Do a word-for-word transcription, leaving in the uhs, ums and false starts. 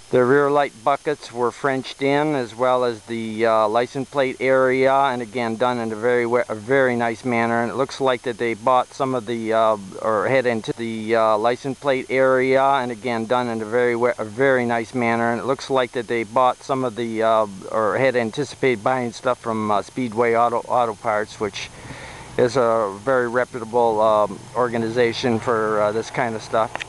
The rear light buckets were Frenched in, as well as the uh, license plate area, and again done in a very a very nice manner. And it looks like that they bought some of the uh, or head into the uh, license plate area, and again done in a very a very nice manner. And it looks like that they bought some of the uh, or had anticipated buying stuff from uh, Speedway Auto Auto Parts, which is a very reputable um, organization for uh, this kind of stuff.